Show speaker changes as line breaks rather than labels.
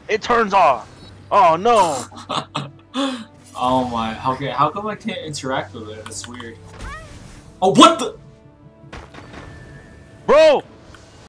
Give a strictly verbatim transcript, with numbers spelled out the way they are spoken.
It turns off. Oh no.
Oh my, okay, how come I can't interact with it? That's weird. Oh, what the?
Bro,